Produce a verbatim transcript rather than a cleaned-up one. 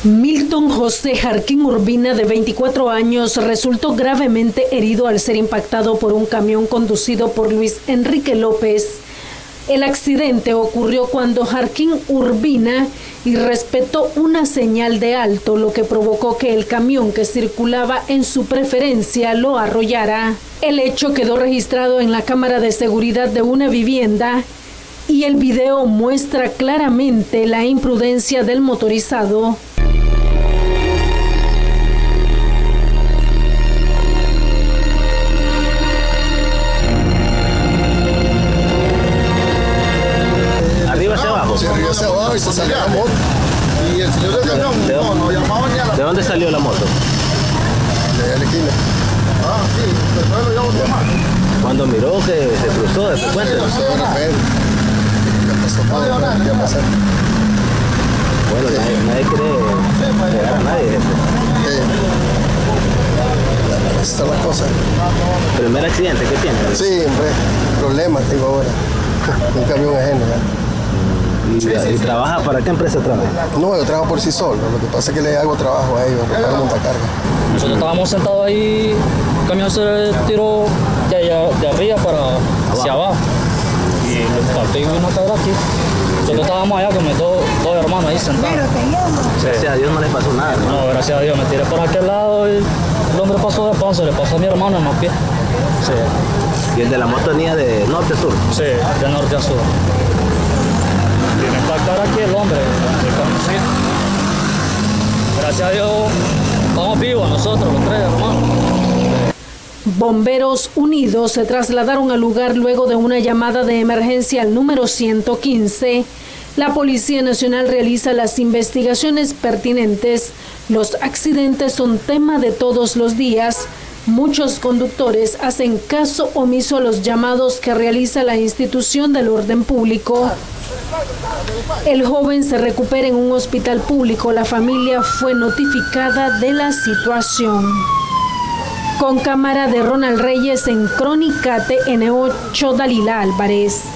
Milton José Jarquín Urbina, de veinticuatro años, resultó gravemente herido al ser impactado por un camión conducido por Luis Enrique López. El accidente ocurrió cuando Jarquín Urbina irrespetó una señal de alto, lo que provocó que el camión que circulaba en su preferencia lo arrollara. El hecho quedó registrado en la cámara de seguridad de una vivienda y el video muestra claramente la imprudencia del motorizado. ¿Arriba hacia abajo? Sí, arriba hacia abajo y se salió la moto. Y el señor del camión no, no llamaba ni a la... ¿De dónde salió la moto? De la esquina. Ah, sí, después lo llevó otro más. Cuando miró que se cruzó de frecuente. Sí, no sé, de repente. Ya pasó todo, ya pasó. Bueno, sí. nadie, nadie quiere pegar a nadie. Sí. Así están las cosas. ¿Primer accidente que tiene? Sí, hombre, problemas tengo ahora. Un camión ajeno, ¿verdad? ¿Y, Sí, sí, y sí. trabaja para qué empresa trabaja? No, yo trabajo por sí solo. Lo que pasa es que le hago trabajo a ellos, reparo montacarga. Nosotros estábamos sentados ahí, el camión se tiró de, allá, de arriba para hacia abajo. Y le faltó y vino a caer aquí. Nosotros estábamos allá con mis dos, dos hermanos ahí sentados. Sí. Gracias a Dios no le pasó nada, ¿no? No, gracias a Dios, me tiré por aquel lado y el hombre pasó de paso, le pasó a mi hermano en los pies. Sí. ¿Y el de la moto venía de norte a sur? Sí, de norte a sur. Y me impactara aquí el hombre, el camioncito. Gracias a Dios, estamos vivos nosotros, los tres hermanos. Bomberos Unidos se trasladaron al lugar luego de una llamada de emergencia al número ciento quince. La Policía Nacional realiza las investigaciones pertinentes. Los accidentes son tema de todos los días. Muchos conductores hacen caso omiso a los llamados que realiza la institución del orden público. El joven se recupera en un hospital público. La familia fue notificada de la situación. Con cámara de Ronald Reyes en Crónica T N ocho, Dalila Álvarez.